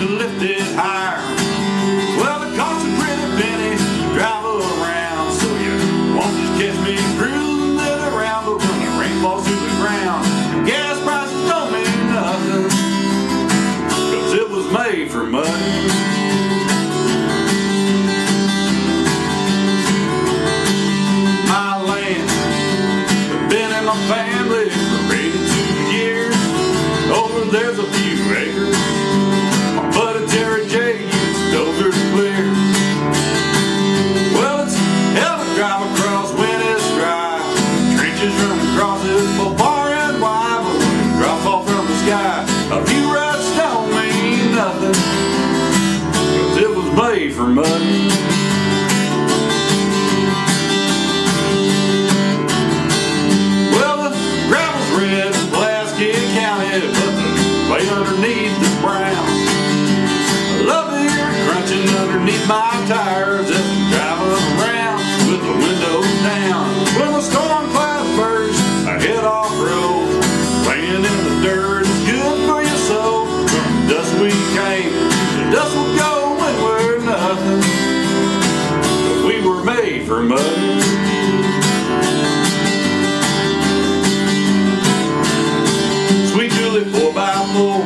to lift it higher. Well, it costs a pretty penny to drive around, so you won't just catch me cruising it around. But when the rain falls to the ground, gas prices don't mean nothing, 'cause it was made for Muddin. My land, been in my family for 82 years. Over there's a few acres my buddy Terry J used over to clear. Well, it's hell to drive across when it's dry. Trenches run across it for far and wide, but when it drops off from the sky, a few ruts don't mean nothing, 'cause it was made for Muddin. Well, the gravel's red in Pulaski County, but the clay underneath is brown. I love to hear it crunching underneath my tires as I'm driving around with the windows down. When the storm clouds burst, I head off-road. Playing in the dirt is good for your soul. From the dust we came, the dust will go when we're nothing, but we were made for Muddin. Sweet Julie 4x4